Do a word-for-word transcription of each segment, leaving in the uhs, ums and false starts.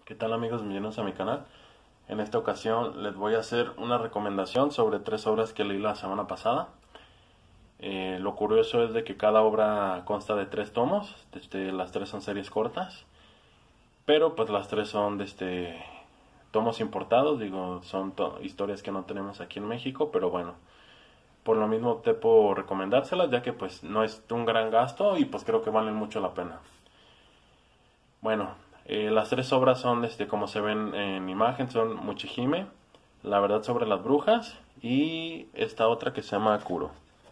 ¿Qué tal amigos? Bienvenidos a mi canal. En esta ocasión les voy a hacer una recomendación sobre tres obras que leí la semana pasada. Eh, lo curioso es de que cada obra consta de tres tomos, este, las tres son series cortas, pero pues las tres son de este, tomos importados, digo, son historias que no tenemos aquí en México, pero bueno, por lo mismo te puedo recomendárselas ya que pues no es un gran gasto y pues creo que valen mucho la pena. Bueno, eh, las tres obras son, este, como se ven en imagen, son Muchihime, La verdad sobre las brujas y esta otra que se llama Kuro.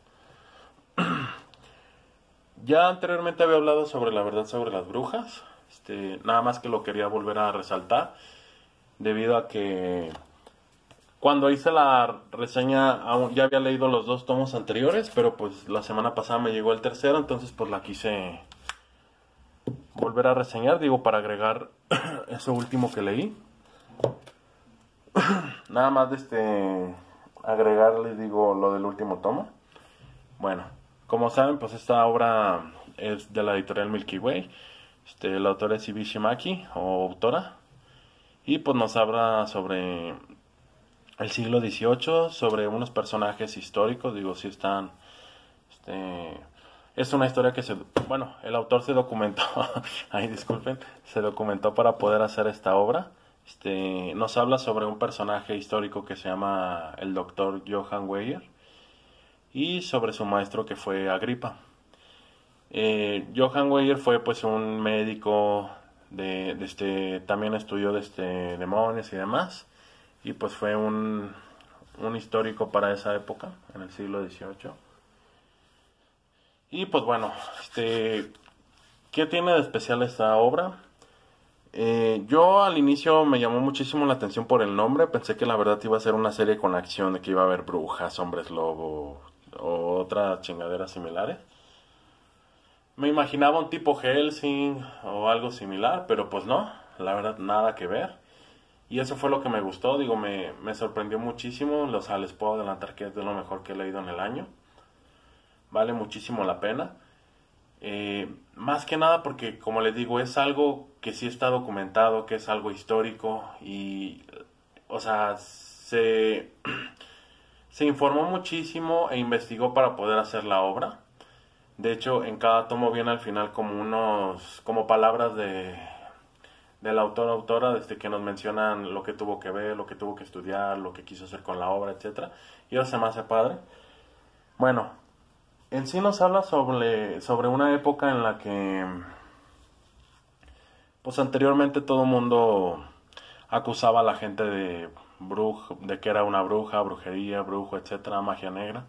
Ya anteriormente había hablado sobre La verdad sobre las brujas, este, nada más que lo quería volver a resaltar, debido a que cuando hice la reseña aún ya había leído los dos tomos anteriores, pero pues la semana pasada me llegó el tercero, entonces pues la quise volver a reseñar, digo, para agregar eso último que leí. Nada más de este agregarles, digo, lo del último tomo. Bueno, como saben, pues esta obra es de la editorial Milky Way. Este, la autora es Ibi Shimaki, o autora. Y pues nos habla sobre el siglo dieciocho, sobre unos personajes históricos, digo, si están... Este, es una historia que se... Bueno, el autor se documentó, ay, disculpen, se documentó para poder hacer esta obra. Este, nos habla sobre un personaje histórico que se llama el doctor Johann Weyer y sobre su maestro que fue Agripa. Eh, Johann Weyer fue pues un médico, de, de este, también estudió de este, demonios y demás, y pues fue un, un histórico para esa época, en el siglo dieciocho. Y pues bueno, este, ¿qué tiene de especial esta obra? Eh, yo al inicio me llamó muchísimo la atención por el nombre, pensé que la verdad iba a ser una serie con acción, de que iba a haber brujas, hombres lobo o otras chingaderas similares. Me imaginaba un tipo Hellsing o algo similar, pero pues no, la verdad nada que ver. Y eso fue lo que me gustó, digo, me, me sorprendió muchísimo, o sea, les puedo adelantar que es de lo mejor que he leído en el año. Vale muchísimo la pena. Eh, más que nada porque, como les digo, es algo que sí está documentado, que es algo histórico y, o sea, se, se informó muchísimo e investigó para poder hacer la obra. De hecho, en cada tomo viene al final como unos, como palabras de, del autor o autora, desde que nos mencionan lo que tuvo que ver, lo que tuvo que estudiar, lo que quiso hacer con la obra, etcétera. Y eso se me hace padre. Bueno, en sí nos habla sobre, sobre una época en la que, pues anteriormente todo el mundo acusaba a la gente de bruj, de que era una bruja, brujería, brujo, etcétera, magia negra.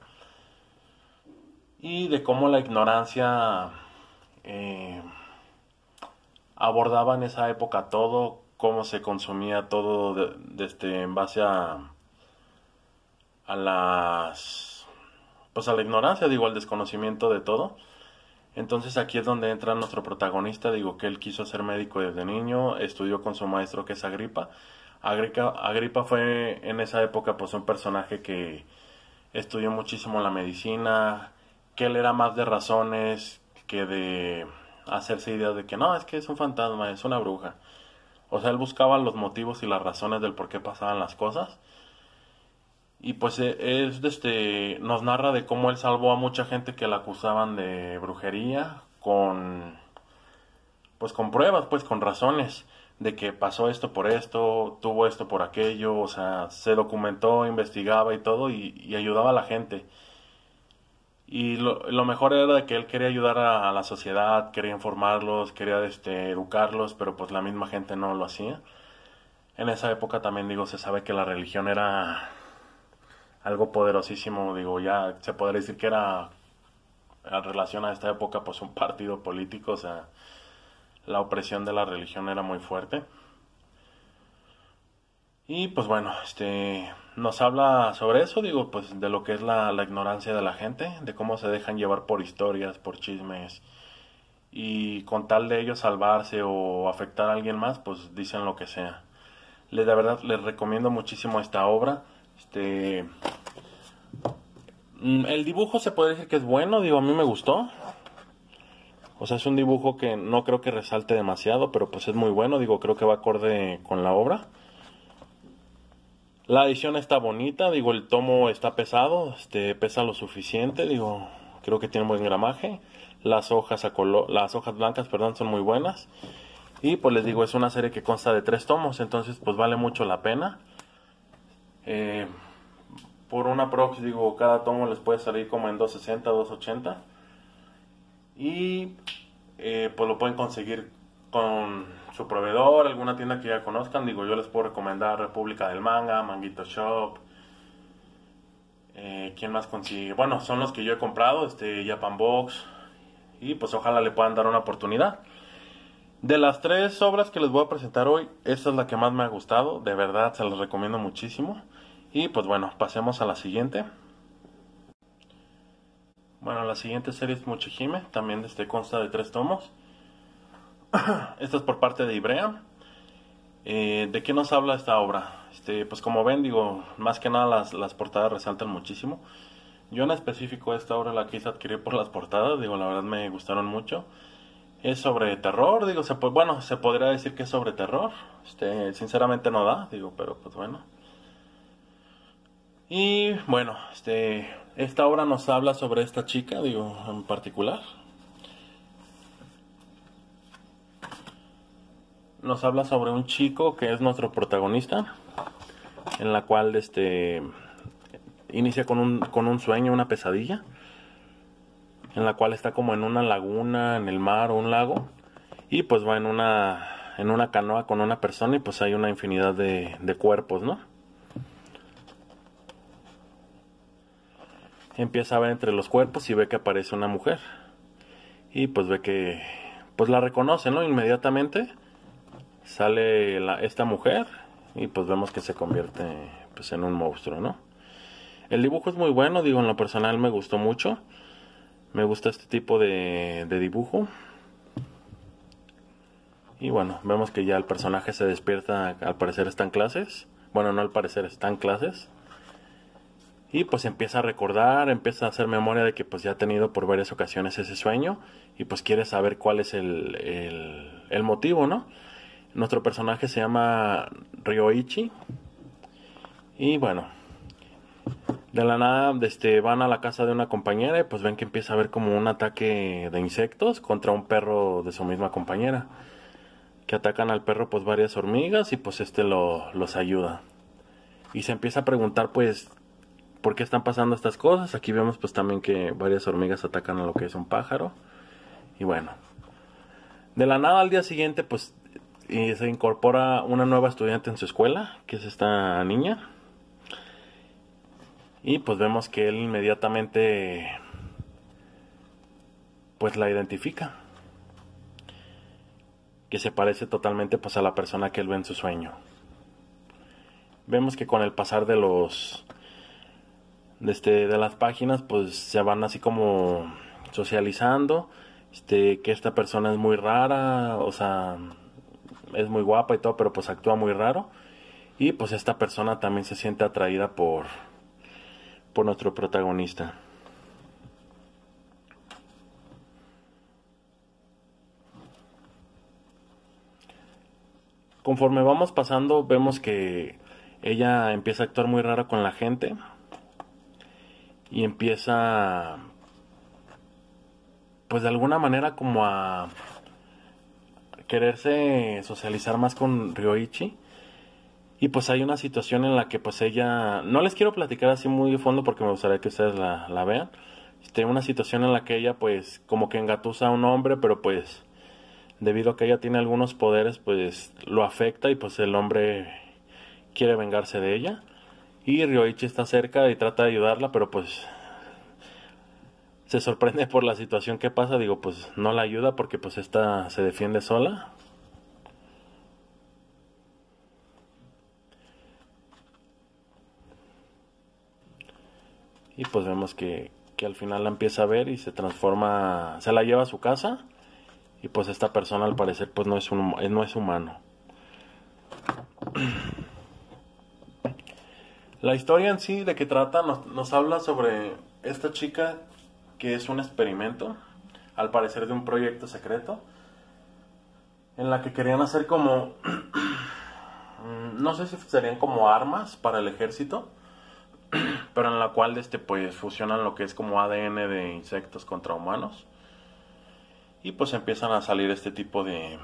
Y de cómo la ignorancia eh, abordaba en esa época todo, cómo se consumía todo de, de este, en base a, a las... pues a la ignorancia, digo, al desconocimiento de todo. Entonces aquí es donde entra nuestro protagonista, digo que él quiso ser médico desde niño, estudió con su maestro que es Agripa. Agripa, Agripa fue en esa época pues un personaje que estudió muchísimo la medicina, que él era más de razones que de hacerse ideas de que no, es que es un fantasma, es una bruja. O sea, él buscaba los motivos y las razones del por qué pasaban las cosas. Y pues es este nos narra de cómo él salvó a mucha gente que la acusaban de brujería con pues con pruebas, pues con razones de que pasó esto por esto, tuvo esto por aquello, o sea, se documentó, investigaba y todo y, y ayudaba a la gente. Y lo, lo mejor era de que él quería ayudar a, a la sociedad, quería informarlos, quería este, educarlos, pero pues la misma gente no lo hacía. En esa época también digo, se sabe que la religión era algo poderosísimo, digo, ya se podría decir que era, en relación a esta época, pues un partido político, o sea, la opresión de la religión era muy fuerte. Y pues bueno, este, nos habla sobre eso, digo, pues de lo que es la, la ignorancia de la gente, de cómo se dejan llevar por historias, por chismes, y con tal de ellos salvarse o afectar a alguien más, pues dicen lo que sea. Les, de verdad, les recomiendo muchísimo esta obra. Este, el dibujo se puede decir que es bueno, digo, a mí me gustó. O sea, es un dibujo que no creo que resalte demasiado, pero pues es muy bueno, digo, creo que va acorde con la obra. La edición está bonita, digo, el tomo está pesado, este, pesa lo suficiente, digo, creo que tiene buen gramaje. Las hojas a color, las hojas blancas, perdón, son muy buenas. Y pues les digo, es una serie que consta de tres tomos, entonces pues vale mucho la pena. Eh, por una prox, digo, cada tomo les puede salir como en doscientos sesenta, doscientos ochenta. Y eh, pues lo pueden conseguir con su proveedor, alguna tienda que ya conozcan. Digo, yo les puedo recomendar República del Manga, Manguito Shop. Eh, ¿Quién más consigue? Bueno, son los que yo he comprado, este Japan Box. Y pues ojalá le puedan dar una oportunidad. De las tres obras que les voy a presentar hoy, esta es la que más me ha gustado. De verdad, se las recomiendo muchísimo. Y pues bueno, pasemos a la siguiente. Bueno, la siguiente serie es Muchihime. También este consta de tres tomos. Esta es por parte de Ibrea. Eh, ¿De qué nos habla esta obra? Este, pues como ven, digo, más que nada las, las portadas resaltan muchísimo. Yo en específico esta obra la quise adquirir por las portadas, digo, la verdad me gustaron mucho. Es sobre terror, digo, se, bueno, se podría decir que es sobre terror. Este, sinceramente no da, digo, pero pues bueno. Y bueno, este, esta obra nos habla sobre esta chica, digo, en particular. Nos habla sobre un chico que es nuestro protagonista, en la cual este inicia con un, con un sueño, una pesadilla, en la cual está como en una laguna, en el mar o un lago, y pues va en una, en una canoa con una persona y pues hay una infinidad de, de cuerpos, ¿no? Empieza a ver entre los cuerpos y ve que aparece una mujer, y pues ve que, pues la reconoce, ¿no? Inmediatamente sale la, esta mujer y pues vemos que se convierte pues en un monstruo, ¿no? El dibujo es muy bueno, digo, en lo personal me gustó mucho. Me gusta este tipo de, de dibujo. Y bueno, vemos que ya el personaje se despierta, al parecer está en clases. Bueno, no al parecer, está en clases. Y pues empieza a recordar, empieza a hacer memoria de que pues ya ha tenido por varias ocasiones ese sueño. Y pues quiere saber cuál es el, el, el motivo, ¿no? Nuestro personaje se llama Ryoichi. Y bueno, de la nada este, van a la casa de una compañera y pues ven que empieza a haber como un ataque de insectos contra un perro de su misma compañera. Que atacan al perro pues varias hormigas y pues este lo, los ayuda. Y se empieza a preguntar pues por qué están pasando estas cosas. Aquí vemos pues también que varias hormigas atacan a lo que es un pájaro. Y bueno, de la nada al día siguiente pues y se incorpora una nueva estudiante en su escuela, que es esta niña. Y pues vemos que él inmediatamente pues la identifica. Que se parece totalmente pues a la persona que él ve en su sueño. Vemos que con el pasar de los de, este, de las páginas pues se van así como socializando. Este, que esta persona es muy rara, o sea, es muy guapa y todo, pero pues actúa muy raro. Y pues esta persona también se siente atraída por, por nuestro protagonista. Conforme vamos pasando, vemos que ella empieza a actuar muy raro con la gente. Y empieza, pues de alguna manera como a quererse socializar más con Ryoichi. Y pues hay una situación en la que pues ella, no les quiero platicar así muy a fondo porque me gustaría que ustedes la, la vean. Este, una situación en la que ella pues como que engatusa a un hombre, pero pues debido a que ella tiene algunos poderes pues lo afecta y pues el hombre quiere vengarse de ella. Y Ryoichi está cerca y trata de ayudarla, pero pues se sorprende por la situación que pasa. Digo, pues no la ayuda porque pues esta se defiende sola. Y pues vemos que, que al final la empieza a ver y se transforma, se la lleva a su casa. Y pues esta persona al parecer pues no es, un, no es humano. La historia en sí de qué trata nos, nos habla sobre esta chica que es un experimento al parecer de un proyecto secreto, en la que querían hacer como, no sé si serían como armas para el ejército, pero en la cual este pues fusionan lo que es como A D N de insectos contra humanos, y pues empiezan a salir este tipo de,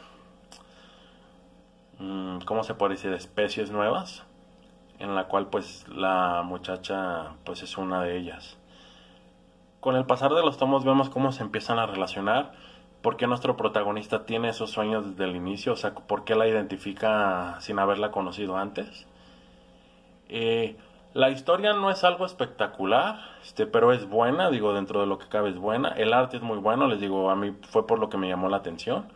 ¿cómo se puede decir?, de especies nuevas, en la cual pues la muchacha pues es una de ellas. Con el pasar de los tomos vemos cómo se empiezan a relacionar, por qué nuestro protagonista tiene esos sueños desde el inicio, o sea, por qué la identifica sin haberla conocido antes. Eh, la historia no es algo espectacular, este, pero es buena, digo, dentro de lo que cabe es buena. El arte es muy bueno, les digo, a mí fue por lo que me llamó la atención.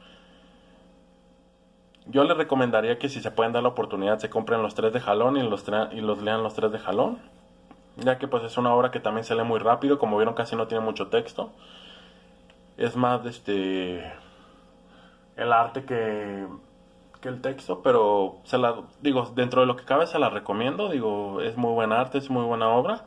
Yo les recomendaría que si se pueden dar la oportunidad se compren los tres de jalón y los, y los lean los tres de jalón, ya que pues es una obra que también se lee muy rápido, como vieron casi no tiene mucho texto. Es más este el arte que, que el texto, pero se la digo, dentro de lo que cabe se la recomiendo, digo, es muy buen arte, es muy buena obra.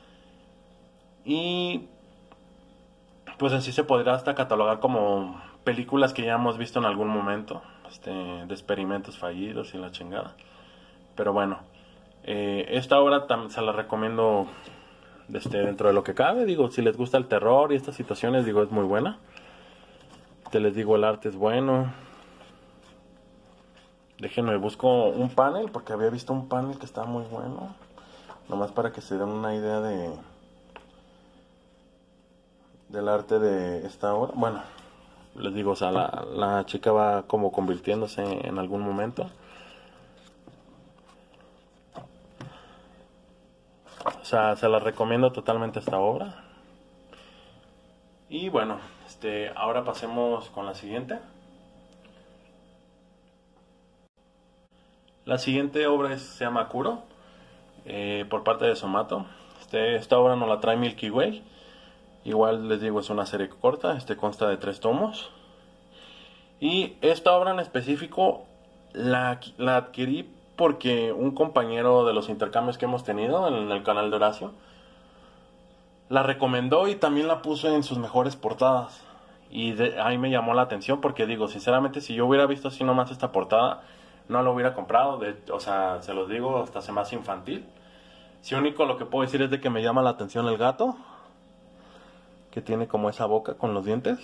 Y pues en sí se podría hasta catalogar como películas que ya hemos visto en algún momento, este, de experimentos fallidos y la chingada. Pero bueno, eh, esta obra tam- se la recomiendo este, dentro de lo que cabe, digo, si les gusta el terror y estas situaciones, digo, es muy buena. Te les digo, el arte es bueno. Déjenme, busco un panel, porque había visto un panel que estaba muy bueno. Nomás para que se den una idea de del arte de esta obra. Bueno, les digo, o sea, la, la chica va como convirtiéndose en algún momento. O sea, se la recomiendo totalmente esta obra. Y bueno, este, ahora pasemos con la siguiente. La siguiente obra es, se llama Kuro, eh, por parte de Somato. Este, esta obra nos la trae Milky Way. Igual les digo, es una serie corta, este consta de tres tomos. Y esta obra en específico la, la adquirí porque un compañero de los intercambios que hemos tenido en el canal de Horacio la recomendó y también la puso en sus mejores portadas. Y de, ahí me llamó la atención porque digo, sinceramente, si yo hubiera visto así nomás esta portada, no lo hubiera comprado. De, o sea, se los digo, hasta se me hace infantil. Si único lo que puedo decir es de que me llama la atención el gato, que tiene como esa boca con los dientes.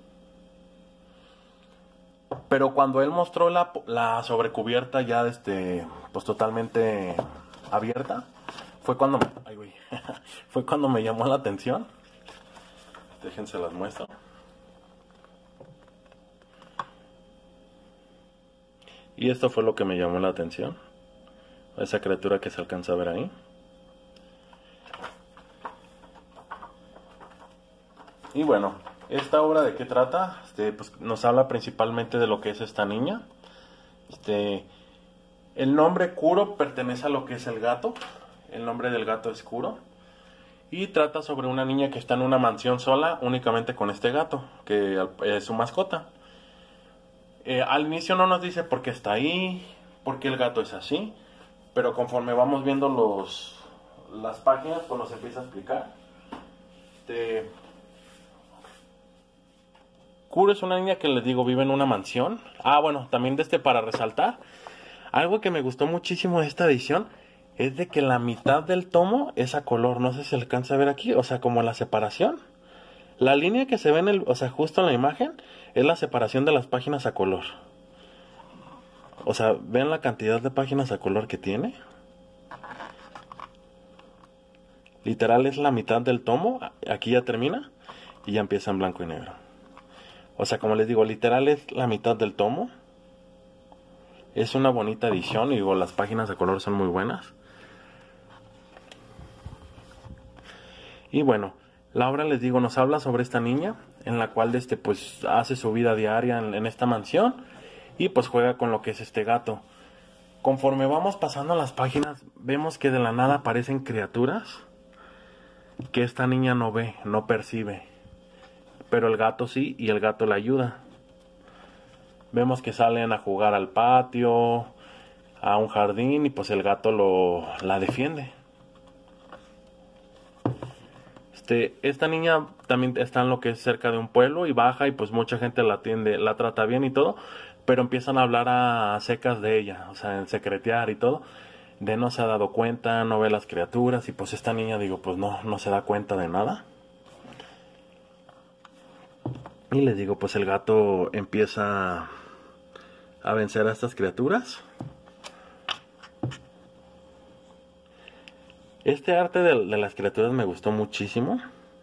Pero cuando él mostró la, la sobrecubierta ya este, pues totalmente abierta, fue cuando me, ay, güey, fue cuando me llamó la atención. Déjense las muestro. Y esto fue lo que me llamó la atención. Esa criatura que se alcanza a ver ahí. Y bueno, esta obra de qué trata, este, pues nos habla principalmente de lo que es esta niña. Este, el nombre Kuro pertenece a lo que es el gato. El nombre del gato es Kuro. Y trata sobre una niña que está en una mansión sola, únicamente con este gato, que es su mascota. Eh, al inicio no nos dice por qué está ahí, por qué el gato es así, pero conforme vamos viendo los las páginas, pues nos empieza a explicar. Este, Kuro es una niña que les digo vive en una mansión. Ah, bueno, también de este para resaltar, algo que me gustó muchísimo de esta edición es de que la mitad del tomo es a color. No sé si se alcanza a ver aquí, o sea, como la separación. La línea que se ve en el, o sea, justo en la imagen, es la separación de las páginas a color. O sea, ven la cantidad de páginas a color que tiene. Literal es la mitad del tomo. Aquí ya termina y ya empieza en blanco y negro. O sea, como les digo, literal es la mitad del tomo. Es una bonita edición y digo, las páginas a color son muy buenas. Y bueno, la obra, les digo, nos habla sobre esta niña, en la cual este, pues, hace su vida diaria en, en esta mansión y pues juega con lo que es este gato. Conforme vamos pasando las páginas, vemos que de la nada aparecen criaturas que esta niña no ve, no percibe, pero el gato sí, y el gato la ayuda. Vemos que salen a jugar al patio, a un jardín, y pues el gato lo, la defiende. Este, esta niña también está en lo que es cerca de un pueblo y baja y pues mucha gente la atiende, la trata bien y todo, pero empiezan a hablar a secas de ella, o sea, en secretear y todo, de no se ha dado cuenta, no ve las criaturas y pues esta niña, digo, pues no, no se da cuenta de nada. Y les digo, pues el gato empieza a vencer a estas criaturas. Este arte de, de las criaturas me gustó muchísimo.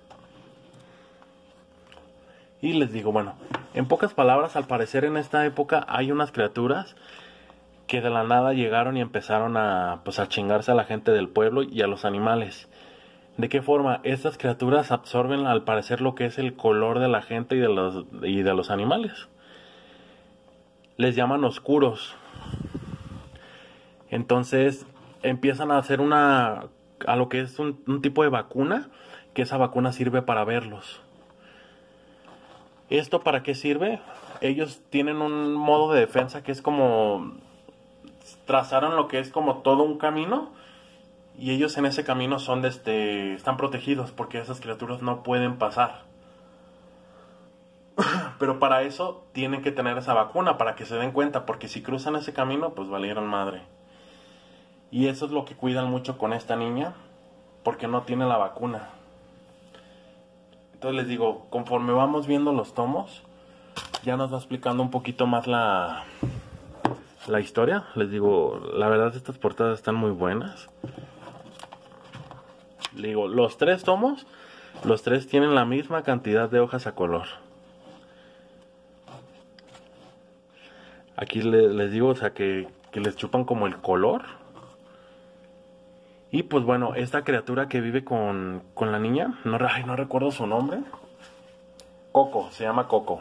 Y les digo, bueno, en pocas palabras, al parecer en esta época hay unas criaturas que de la nada llegaron y empezaron a, pues, a chingarse a la gente del pueblo y a los animales. ¿De qué forma? Estas criaturas absorben al parecer lo que es el color de la gente y de los, y de los animales. Les llaman oscuros. Entonces empiezan a hacer una, a lo que es un, un tipo de vacuna, que esa vacuna sirve para verlos. ¿Esto para qué sirve? Ellos tienen un modo de defensa que es como, trazaron lo que es como todo un camino, y ellos en ese camino son de este, están protegidos porque esas criaturas no pueden pasar. Pero para eso tienen que tener esa vacuna, para que se den cuenta, porque si cruzan ese camino, pues valieron madre. Y eso es lo que cuidan mucho con esta niña, porque no tiene la vacuna. Entonces les digo, conforme vamos viendo los tomos, ya nos va explicando un poquito más la, la historia. Les digo, la verdad estas portadas están muy buenas. Les digo, los tres tomos, los tres tienen la misma cantidad de hojas a color. Aquí le, les digo, o sea, que, que les chupan como el color. Y pues bueno, esta criatura que vive con, con la niña, no, ay, no recuerdo su nombre. Coco, se llama Coco.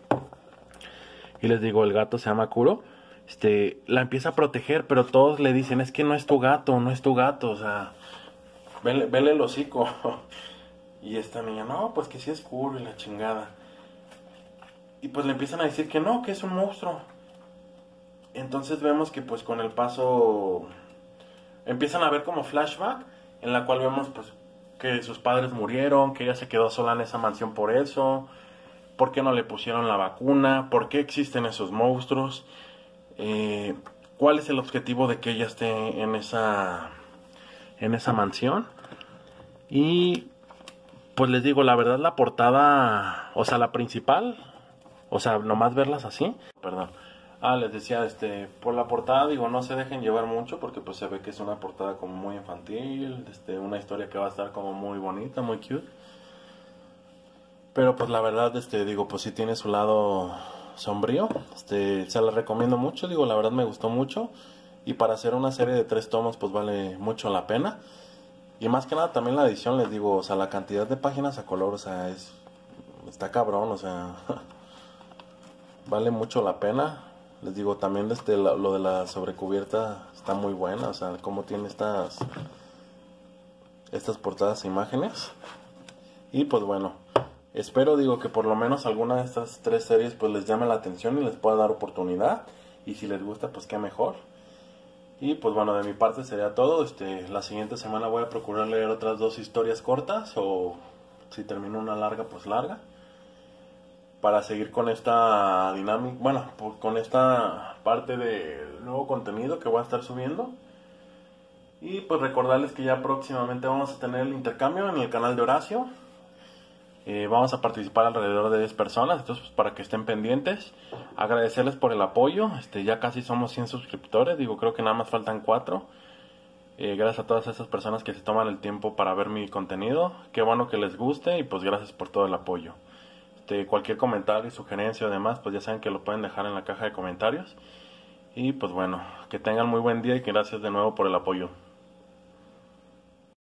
Y les digo, el gato se llama Kuro. Este, la empieza a proteger, pero todos le dicen, es que no es tu gato, no es tu gato, o sea, vele, vele el hocico. Y esta niña, no, pues que sí es Kuro y la chingada. Y pues le empiezan a decir que no, que es un monstruo. Entonces vemos que pues con el paso empiezan a ver como flashback, en la cual vemos pues que sus padres murieron, que ella se quedó sola en esa mansión por eso, por qué no le pusieron la vacuna, por qué existen esos monstruos, eh, cuál es el objetivo de que ella esté en esa en esa mansión. Y pues les digo, la verdad la portada, o sea, la principal, o sea, nomás verlas así, perdón. Ah, les decía, este, por la portada, digo, no se dejen llevar mucho porque pues se ve que es una portada como muy infantil, este, una historia que va a estar como muy bonita, muy cute. Pero pues la verdad, este, digo, pues sí tiene su lado sombrío, este, se la recomiendo mucho, digo, la verdad me gustó mucho. Y para hacer una serie de tres tomos, pues vale mucho la pena. Y más que nada también la edición, les digo, o sea, la cantidad de páginas a color, o sea, es, está cabrón, o sea, vale mucho la pena. Les digo, también este, lo, lo de la sobrecubierta está muy buena, o sea, cómo tiene estas estas portadas e imágenes. Y pues bueno, espero, digo, que por lo menos alguna de estas tres series pues les llame la atención y les pueda dar oportunidad. Y si les gusta, pues qué mejor. Y pues bueno, de mi parte sería todo. Este, la siguiente semana voy a procurar leer otras dos historias cortas, o si termino una larga, pues larga, para seguir con esta dinámica, bueno, con esta parte de nuevo contenido que voy a estar subiendo. Y pues recordarles que ya próximamente vamos a tener el intercambio en el canal de Horacio. Eh, vamos a participar alrededor de diez personas, entonces pues, para que estén pendientes. Agradecerles por el apoyo, este, ya casi somos cien suscriptores, digo, creo que nada más faltan cuatro. Eh, gracias a todas esas personas que se toman el tiempo para ver mi contenido. Qué bueno que les guste y pues gracias por todo el apoyo. Este, cualquier comentario, sugerencia o demás, pues ya saben que lo pueden dejar en la caja de comentarios. Y pues bueno, que tengan muy buen día y que gracias de nuevo por el apoyo.